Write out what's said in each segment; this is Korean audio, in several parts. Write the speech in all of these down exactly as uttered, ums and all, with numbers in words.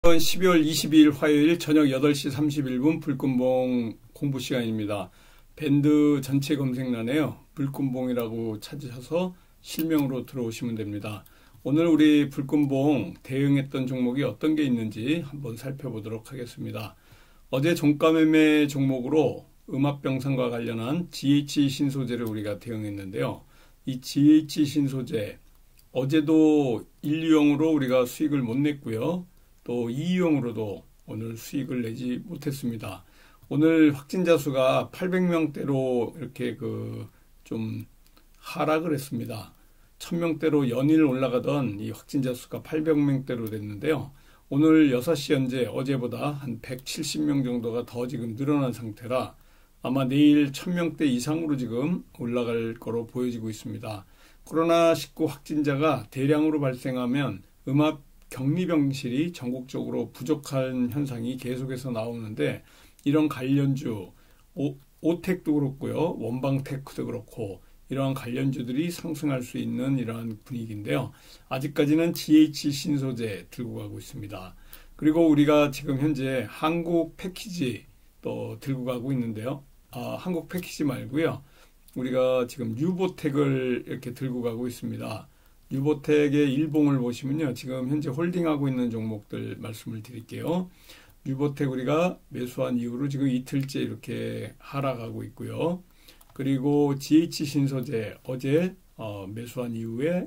십이월 이십이일 화요일 저녁 여덟 시 삼십일 분 불금봉 공부 시간입니다. 밴드 전체 검색란에요. 불금봉이라고 찾으셔서 실명으로 들어오시면 됩니다. 오늘 우리 불금봉 대응했던 종목이 어떤 게 있는지 한번 살펴보도록 하겠습니다. 어제 종가매매 종목으로 음압병상과 관련한 지에이치 신소재를 우리가 대응했는데요. 이 지에이치 신소재 어제도 일류형으로 우리가 수익을 못 냈고요. 또 이유형으로도 오늘 수익을 내지 못했습니다. 오늘 확진자 수가 팔백 명대로 이렇게 그 좀 하락을 했습니다. 천 명대로 연일 올라가던 이 확진자 수가 팔백 명대로 됐는데요. 오늘 여섯 시 현재 어제보다 한 백칠십 명 정도가 더 지금 늘어난 상태라 아마 내일 천 명대 이상으로 지금 올라갈 거로 보여지고 있습니다. 코로나 십구 확진자가 대량으로 발생하면 음압 격리병실이 전국적으로 부족한 현상이 계속해서 나오는데 이런 관련주, 오, 오텍도 그렇고요. 원방테크도 그렇고 이러한 관련주들이 상승할 수 있는 이러한 분위기인데요. 아직까지는 지에이치 신소재 들고 가고 있습니다. 그리고 우리가 지금 현재 한국 패키지 또 들고 가고 있는데요. 아, 한국 패키지 말고요. 우리가 지금 유보텍을 이렇게 들고 가고 있습니다. 유보텍의 일봉을 보시면요. 지금 현재 홀딩하고 있는 종목들 말씀을 드릴게요. 유보텍 우리가 매수한 이후로 지금 이틀째 이렇게 하락하고 있고요. 그리고 지에이치 신소재 어제 어, 매수한 이후에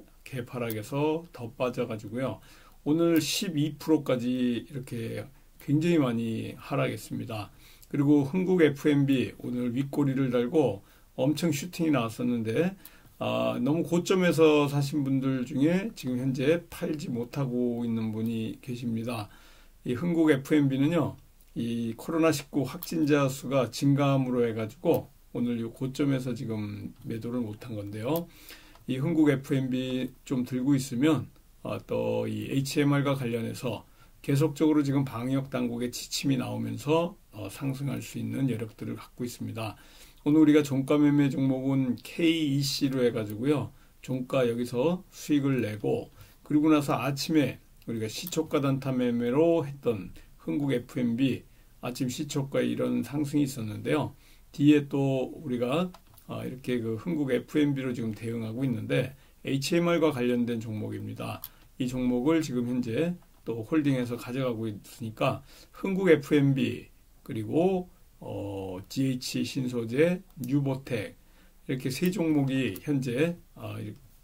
개파락에서 더 빠져가지고요. 오늘 십이 퍼센트까지 이렇게 굉장히 많이 하락했습니다. 그리고 흥국 에프엠비 오늘 윗꼬리를 달고 엄청 슈팅이 나왔었는데 아, 너무 고점에서 사신 분들 중에 지금 현재 팔지 못하고 있는 분이 계십니다. 이 흥국 에프엠비는요, 이 코로나 십구 확진자 수가 증가함으로 해가지고 오늘 이 고점에서 지금 매도를 못한 건데요. 이 흥국 에프엠비 좀 들고 있으면 아, 또 이 에이치엠알과 관련해서 계속적으로 지금 방역 당국의 지침이 나오면서 어, 상승할 수 있는 여력들을 갖고 있습니다. 오늘 우리가 종가 매매 종목은 케이이씨로 해가지고요. 종가 여기서 수익을 내고 그리고 나서 아침에 우리가 시초가 단타 매매로 했던 흥국 에프엠비 아침 시초가에 이런 상승이 있었는데요. 뒤에 또 우리가 이렇게 그 흥국 에프엠비로 지금 대응하고 있는데 에이치엠알과 관련된 종목입니다. 이 종목을 지금 현재 또 홀딩해서 가져가고 있으니까 흥국 에프엠비 그리고 어, 지에이치 신소재, 유보텍 이렇게 세 종목이 현재 어,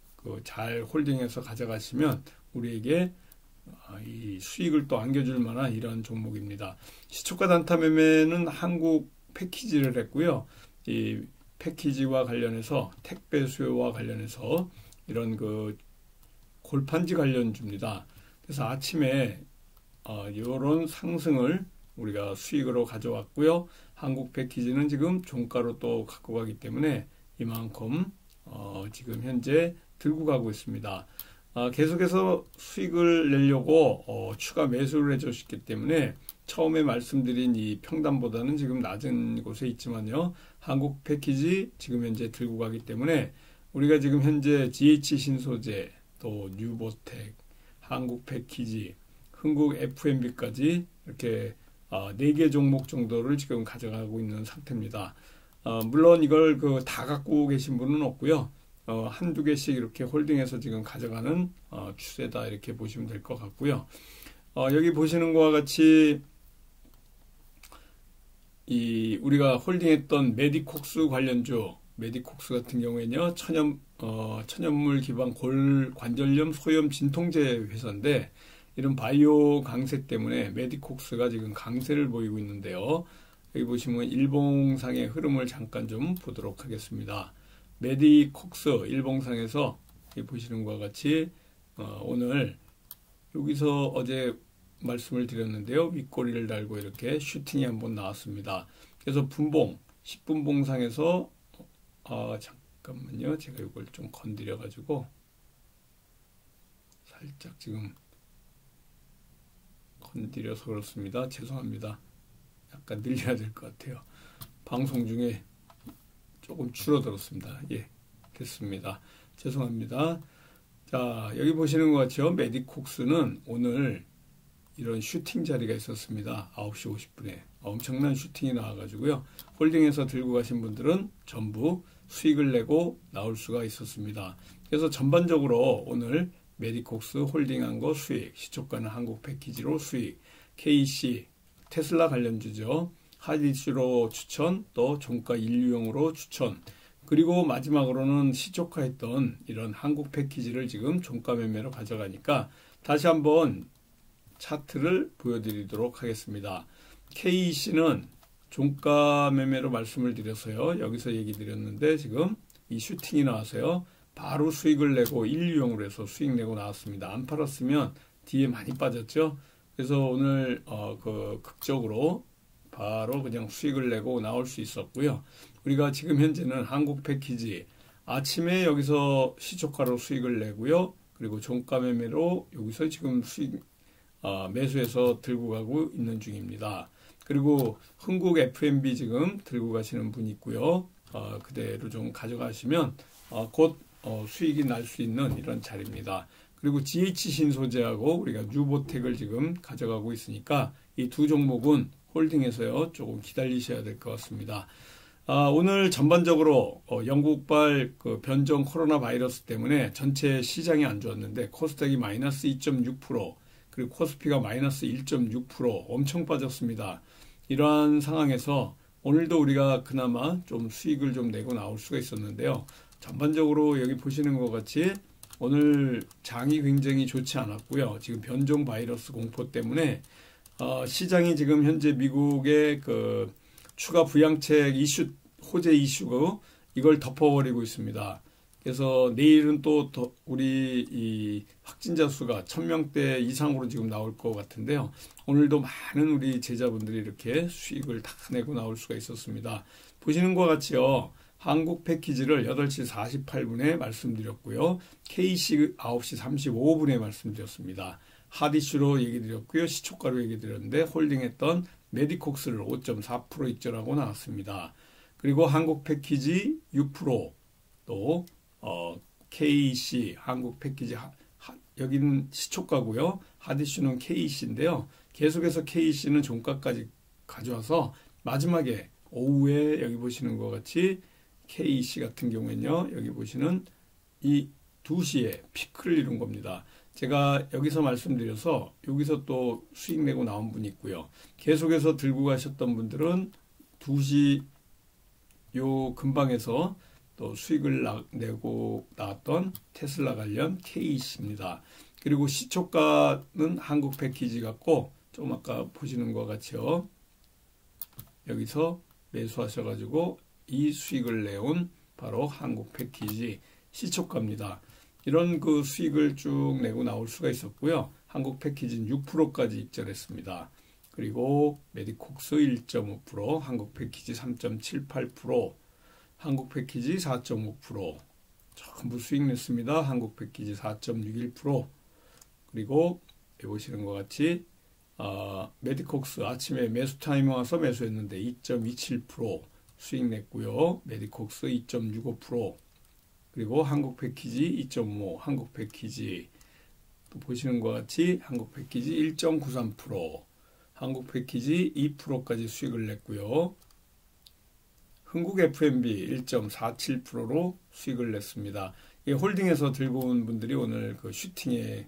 그 잘 홀딩해서 가져가시면 우리에게 어, 이 수익을 또 안겨줄 만한 이런 종목입니다. 시초가 단타 매매는 한국 패키지를 했고요. 이 패키지와 관련해서 택배 수요와 관련해서 이런 그 골판지 관련주입니다. 그래서 아침에 어, 이런 상승을 우리가 수익으로 가져왔고요. 한국 패키지는 지금 종가로 또 갖고 가기 때문에 이만큼 어, 지금 현재 들고 가고 있습니다. 아, 계속해서 수익을 내려고 어, 추가 매수를 해주셨기 때문에 처음에 말씀드린 이 평단보다는 지금 낮은 곳에 있지만요. 한국 패키지 지금 현재 들고 가기 때문에 우리가 지금 현재 지에이치 신소재, 또 뉴보텍, 한국 패키지, 흥국 에프엠비까지 이렇게 어, 네 개 종목 정도를 지금 가져가고 있는 상태입니다. 어, 물론 이걸 그 다 갖고 계신 분은 없고요. 어, 한두 개씩 이렇게 홀딩해서 지금 가져가는 어, 추세다 이렇게 보시면 될 것 같고요. 어, 여기 보시는 것과 같이 이 우리가 홀딩했던 메디콕스 관련주, 메디콕스 같은 경우에는요, 천연, 어, 천연물 기반 골 관절염 소염 진통제 회사인데 이런 바이오 강세 때문에 메디콕스가 지금 강세를 보이고 있는데요. 여기 보시면 일봉상의 흐름을 잠깐 좀 보도록 하겠습니다. 메디콕스 일봉상에서 여기 보시는 것과 같이 어, 오늘 여기서 어제 말씀을 드렸는데요. 윗꼬리를 달고 이렇게 슈팅이 한번 나왔습니다. 그래서 분봉, 십 분봉상에서 어, 잠깐만요. 제가 이걸 좀 건드려 가지고 살짝 지금 건드려서 그렇습니다. 죄송합니다. 약간 늘려야 될 것 같아요. 방송 중에 조금 줄어들었습니다. 예, 됐습니다. 죄송합니다. 자, 여기 보시는 것 같죠? 메디콕스는 오늘 이런 슈팅 자리가 있었습니다. 아홉 시 오십 분에 엄청난 슈팅이 나와가지고요. 홀딩해서 들고 가신 분들은 전부 수익을 내고 나올 수가 있었습니다. 그래서 전반적으로 오늘 메디콕스 홀딩한 거 수익, 시초가는 한국 패키지로 수익, 케이씨, 테슬라 관련주죠. 하디슈로 추천, 또 종가 인류용으로 추천, 그리고 마지막으로는 시초가했던 이런 한국 패키지를 지금 종가 매매로 가져가니까 다시 한번 차트를 보여드리도록 하겠습니다. 케이씨는 종가 매매로 말씀을 드렸어요. 여기서 얘기 드렸는데 지금 이 슈팅이 나와서요. 바로 수익을 내고 인류용으로 해서 수익 내고 나왔습니다. 안 팔았으면 뒤에 많이 빠졌죠. 그래서 오늘 어, 그 극적으로 바로 그냥 수익을 내고 나올 수 있었고요. 우리가 지금 현재는 한국 패키지 아침에 여기서 시초가로 수익을 내고요. 그리고 종가 매매로 여기서 지금 수익 어, 매수해서 들고 가고 있는 중입니다. 그리고 흥국 에프엠비 지금 들고 가시는 분 있고요. 어, 그대로 좀 가져가시면 어, 곧 어, 수익이 날 수 있는 이런 자리입니다. 그리고 지에이치 신소재하고 우리가 뉴보텍을 지금 가져가고 있으니까 이 두 종목은 홀딩해서요. 조금 기다리셔야 될 것 같습니다. 아, 오늘 전반적으로 어, 영국발 그 변종 코로나 바이러스 때문에 전체 시장이 안 좋았는데 코스닥이 마이너스 이 점 육 퍼센트 그리고 코스피가 마이너스 일 점 육 퍼센트 엄청 빠졌습니다. 이러한 상황에서 오늘도 우리가 그나마 좀 수익을 좀 내고 나올 수가 있었는데요. 전반적으로 여기 보시는 것 같이 오늘 장이 굉장히 좋지 않았고요. 지금 변종 바이러스 공포 때문에 어, 시장이 지금 현재 미국의 그 추가 부양책 이슈, 호재 이슈고 이걸 덮어버리고 있습니다. 그래서 내일은 또 더 우리 이 확진자 수가 천 명대 이상으로 지금 나올 것 같은데요. 오늘도 많은 우리 제자분들이 이렇게 수익을 다 내고 나올 수가 있었습니다. 보시는 것 같이요. 한국 패키지를 여덟 시 사십팔 분에 말씀드렸고요. 케이씨 아홉 시 삼십오 분에 말씀드렸습니다. 하디슈로 얘기 드렸고요. 시초가로 얘기 드렸는데 홀딩했던 메디콕스를 오 점 사 퍼센트 익절하고 나왔습니다. 그리고 한국 패키지 육 퍼센트 또 어, 케이씨 한국 패키지 하, 하, 여기는 시초가고요. 하디슈는 케이씨인데요. 계속해서 케이씨는 종가까지 가져와서 마지막에 오후에 여기 보시는 것 같이 케이씨 같은 경우에는요. 여기 보시는 이 두 시에 피크를 이룬 겁니다. 제가 여기서 말씀드려서 여기서 또 수익 내고 나온 분이 있고요. 계속해서 들고 가셨던 분들은 두 시 요 근방에서 또 수익을 나, 내고 나왔던 테슬라 관련 케이씨입니다. 그리고 시초가는 한국 패키지 같고 좀 아까 보시는 것 같이요. 여기서 매수하셔가지고 이 수익을 내온 바로 한국 패키지 시초가입니다. 이런 그 수익을 쭉 내고 나올 수가 있었고요. 한국 패키지는 육 퍼센트까지 익절했습니다. 그리고 메디콕스 일 점 오 퍼센트, 한국 패키지 삼 점 칠팔 퍼센트, 한국 패키지 사 점 오 퍼센트 전부 수익 냈습니다. 한국 패키지 사 점 육일 퍼센트 그리고 여기 보시는 것 같이 어, 메디콕스 아침에 매수 타임에 와서 매수했는데 이 점 이칠 퍼센트 수익 냈고요. 메디콕스 이 점 육오 퍼센트 그리고 한국 패키지 이 점 오, 한국 패키지 또 보시는 것 같이 한국 패키지 일 점 구삼 퍼센트 한국 패키지 이 퍼센트까지 수익을 냈고요. 흥국 에프엠비 일 점 사칠 퍼센트로 수익을 냈습니다. 이 홀딩에서 들고 온 분들이 오늘 그 슈팅에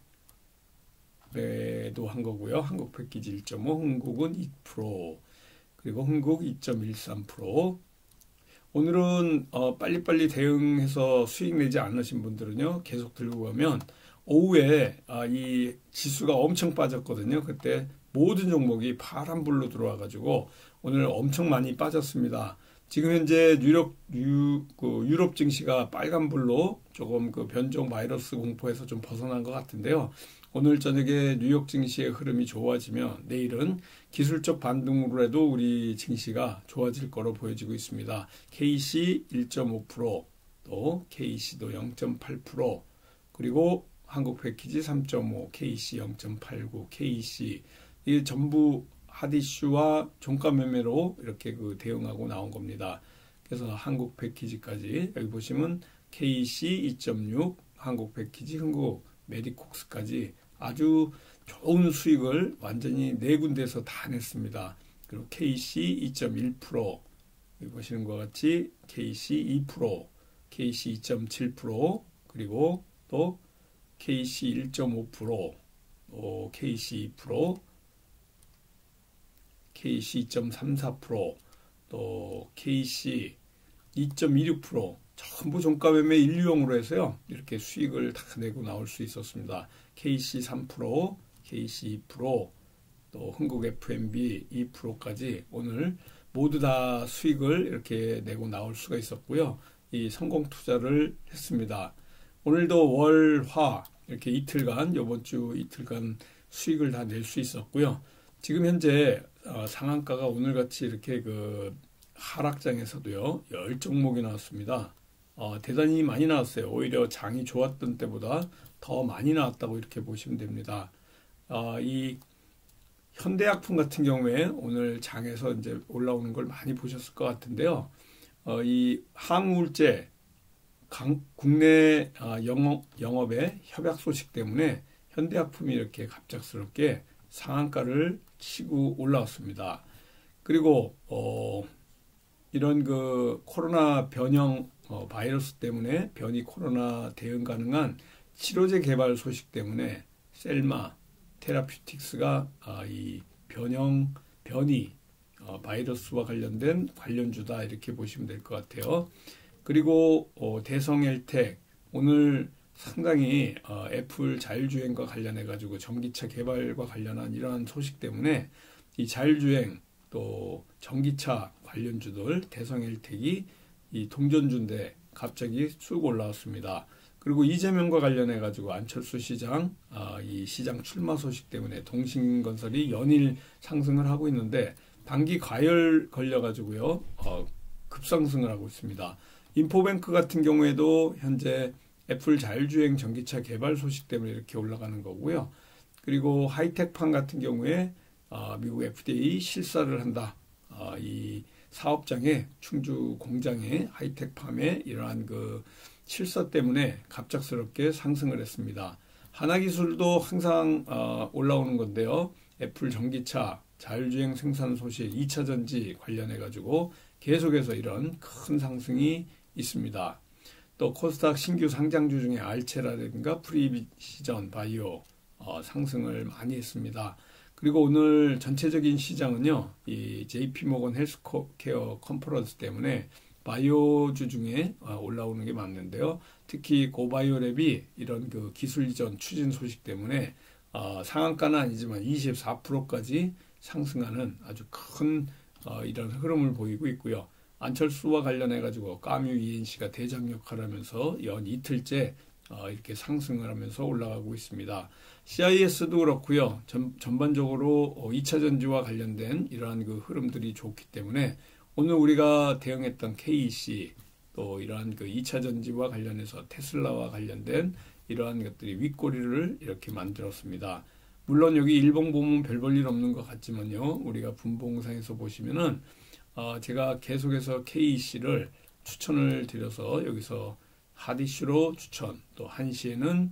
매도한 거고요. 한국 패키지 일 점 오, 흥국은 이 퍼센트 그리고 흥국 이 점 일삼 퍼센트 오늘은 어, 빨리빨리 대응해서 수익 내지 않으신 분들은요. 계속 들고 가면 오후에 아, 이 지수가 엄청 빠졌거든요. 그때 모든 종목이 파란불로 들어와가지고 오늘 엄청 많이 빠졌습니다. 지금 현재 유럽, 유, 그 유럽 증시가 빨간불로 조금 그 변종 바이러스 공포에서 좀 벗어난 것 같은데요. 오늘 저녁에 뉴욕 증시의 흐름이 좋아지면 내일은 기술적 반등으로 해도 우리 증시가 좋아질 거로 보여지고 있습니다. 케이씨 일 점 오 퍼센트, 또 케이씨도 영 점 팔 퍼센트, 그리고 한국 패키지 삼 점 오, 케이씨 영 점 팔구, 케이씨 이게 전부 하디슈와 종가 매매로 이렇게 그 대응하고 나온 겁니다. 그래서 한국 패키지까지 여기 보시면 케이씨 이 점 육, 한국 패키지, 흥국 메디콕스까지 아주 좋은 수익을 완전히 네 군데에서 다 냈습니다. 그리고 케이씨 이 점 일 퍼센트, 여기 보시는 것 같이 케이씨 이 퍼센트, 케이씨 이 점 칠 퍼센트, 그리고 또 케이씨 일 점 오 퍼센트, 또 케이씨 이 퍼센트, 케이씨 이 점 삼사 퍼센트, 또 케이씨 이 점 이육 퍼센트, 전부 종가 매매 일류형으로 해서요, 이렇게 수익을 다 내고 나올 수 있었습니다. 케이씨 삼 퍼센트, 케이씨 이 퍼센트, 또 흥국 에프엠비 이 퍼센트까지 오늘 모두 다 수익을 이렇게 내고 나올 수가 있었고요. 이 성공 투자를 했습니다. 오늘도 월, 화 이렇게 이틀간, 이번 주 이틀간 수익을 다 낼 수 있었고요. 지금 현재 상한가가 오늘같이 이렇게 그 하락장에서도요, 열 종목이 나왔습니다. 어, 대단히 많이 나왔어요. 오히려 장이 좋았던 때보다 더 많이 나왔다고 이렇게 보시면 됩니다. 어, 이 현대약품 같은 경우에 오늘 장에서 이제 올라오는 걸 많이 보셨을 것 같은데요. 어, 이 항우울제 강, 국내 아, 영업, 영업의 협약 소식 때문에 현대약품이 이렇게 갑작스럽게 상한가를 치고 올라왔습니다. 그리고 어, 이런 그 코로나 변형 어, 바이러스 때문에 변이 코로나 대응 가능한 치료제 개발 소식 때문에 셀마 테라퓨틱스가 아, 이 변형 변이 어, 바이러스와 관련된 관련주다 이렇게 보시면 될 것 같아요. 그리고 어, 대성엘텍 오늘 상당히 어, 애플 자율주행과 관련해 가지고 전기차 개발과 관련한 이러한 소식 때문에 이 자율주행 또 전기차 관련주들 대성엘텍이 이 동전주인데 갑자기 쑥 올라왔습니다. 그리고 이재명과 관련해 가지고 안철수 시장 아, 이 시장 출마 소식 때문에 동신건설이 연일 상승을 하고 있는데 단기 과열 걸려 가지고요 어, 급상승을 하고 있습니다. 인포뱅크 같은 경우에도 현재 애플 자율주행 전기차 개발 소식 때문에 이렇게 올라가는 거고요. 그리고 하이텍팜 같은 경우에 어, 미국 에프디에이 실사를 한다. 어, 이 사업장에 충주 공장에 하이텍팜에 이러한 그 실사 때문에 갑작스럽게 상승을 했습니다. 하나기술도 항상 어, 올라오는 건데요. 애플 전기차 자율주행 생산 소식 이 차 전지 관련해 가지고 계속해서 이런 큰 상승이 있습니다. 또 코스닥 신규 상장주 중에 알체라든가 프리시전 바이오 어, 상승을 많이 했습니다. 그리고 오늘 전체적인 시장은요, 이 제이피모건 헬스케어 컨퍼런스 때문에 바이오주 중에 올라오는 게 맞는데요. 특히 고바이오랩이 이런 그 기술 이전 추진 소식 때문에 어, 상한가는 아니지만 이십사 퍼센트까지 상승하는 아주 큰 어, 이런 흐름을 보이고 있고요. 안철수와 관련해 가지고 까뮤 이엔씨가 대장 역할을 하면서 연 이틀째 어, 이렇게 상승을 하면서 올라가고 있습니다. 씨아이에스도 그렇고요. 전, 전반적으로 어, 이 차 전지와 관련된 이러한 그 흐름들이 좋기 때문에 오늘 우리가 대응했던 케이씨 또 이러한 그 이 차 전지와 관련해서 테슬라와 관련된 이러한 것들이 윗꼬리를 이렇게 만들었습니다. 물론 여기 일봉 보면 별 볼 일 없는 것 같지만요. 우리가 분봉상에서 보시면은 어, 제가 계속해서 케이씨를 추천을 드려서 여기서 핫이슈로 추천, 또 한시에는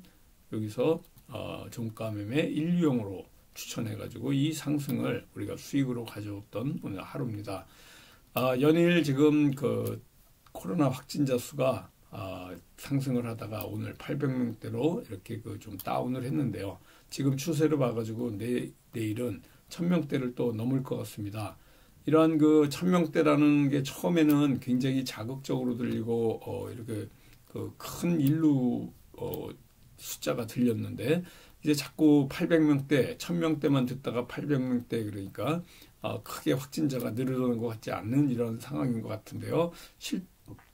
여기서 어, 종가 매매 일류형으로 추천해가지고 이 상승을 우리가 수익으로 가져왔던 오늘 하루입니다. 아, 연일 지금 그 코로나 확진자 수가 아, 상승을 하다가 오늘 팔백 명대로 이렇게 그 좀 다운을 했는데요. 지금 추세를 봐가지고 내, 내일은 천 명대를 또 넘을 것 같습니다. 이러한 그 천 명대라는 게 처음에는 굉장히 자극적으로 들리고 어, 이렇게 그 큰 인류 어, 숫자가 들렸는데 이제 자꾸 팔백 명대, 천 명대만 듣다가 팔백 명대 그러니까 어, 크게 확진자가 늘어나는 것 같지 않는 이런 상황인 것 같은데요. 실,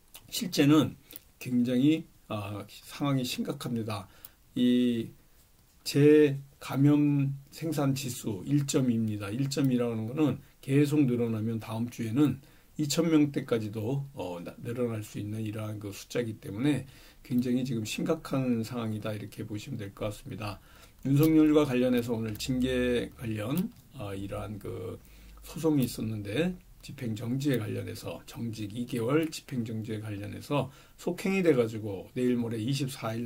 실제는 굉장히 어, 상황이 심각합니다. 이 재감염 생산 지수 일 점 이입니다. 일 점 이라는 거는 계속 늘어나면 다음 주에는 이천 명대까지도 어, 늘어날 수 있는 이러한 그 숫자이기 때문에 굉장히 지금 심각한 상황이다 이렇게 보시면 될 것 같습니다. 윤석열과 관련해서 오늘 징계 관련 어, 이러한 그 소송이 있었는데 집행정지에 관련해서 정직 이 개월 집행정지에 관련해서 속행이 돼가지고 내일 모레 이십사 일 날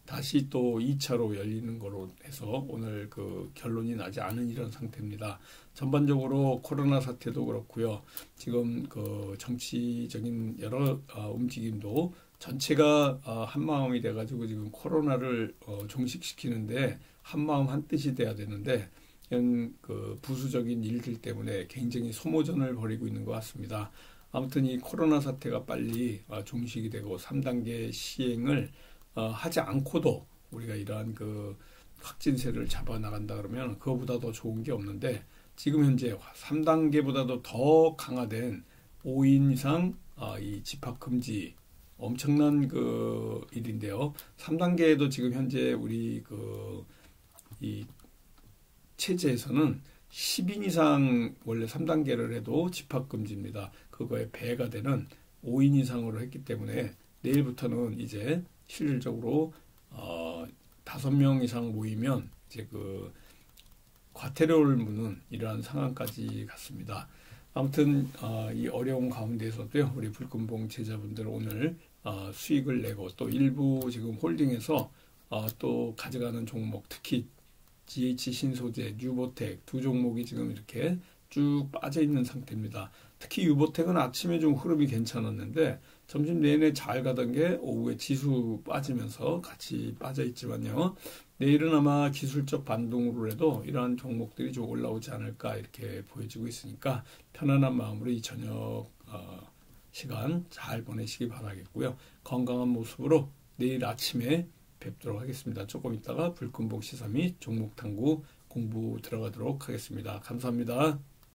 다시 또 이 차로 열리는 거로 해서 오늘 그 결론이 나지 않은 이런 상태입니다. 전반적으로 코로나 사태도 그렇고요. 지금 그 정치적인 여러 어, 움직임도 전체가 어, 한마음이 돼가지고 지금 코로나를 어, 종식시키는데 한마음 한뜻이 돼야 되는데 이런 그 부수적인 일들 때문에 굉장히 소모전을 벌이고 있는 것 같습니다. 아무튼 이 코로나 사태가 빨리 어, 종식이 되고 삼 단계 시행을 어, 하지 않고도 우리가 이러한 그 확진세를 잡아 나간다 그러면 그거보다 더 좋은 게 없는데 지금 현재 삼 단계보다도 더 강화된 오 인 이상 어, 이 집합 금지 엄청난 그 일인데요. 삼 단계에도 지금 현재 우리 그 이 체제에서는 십 인 이상 원래 삼 단계를 해도 집합 금지입니다. 그거에 배가 되는 오 인 이상으로 했기 때문에 내일부터는 이제 실질적으로 어, 다섯 명 이상 모이면 이제 그 과태료를 무는 이러한 상황까지 갔습니다. 아무튼 어, 이 어려운 가운데에서도요, 우리 불금봉 제자분들 오늘 어, 수익을 내고 또 일부 지금 홀딩해서 어, 또 가져가는 종목, 특히 지에이치 신소재, 유보텍 두 종목이 지금 이렇게 쭉 빠져 있는 상태입니다. 특히 유보텍은 아침에 좀 흐름이 괜찮았는데 점심 내내 잘 가던 게 오후에 지수 빠지면서 같이 빠져 있지만요. 내일은 아마 기술적 반동으로라도 이러한 종목들이 좀 올라오지 않을까 이렇게 보여지고 있으니까 편안한 마음으로 이 저녁 어, 시간 잘 보내시기 바라겠고요. 건강한 모습으로 내일 아침에 뵙도록 하겠습니다. 조금 있다가 불금봉 시사 및 종목 탐구 공부 들어가도록 하겠습니다. 감사합니다.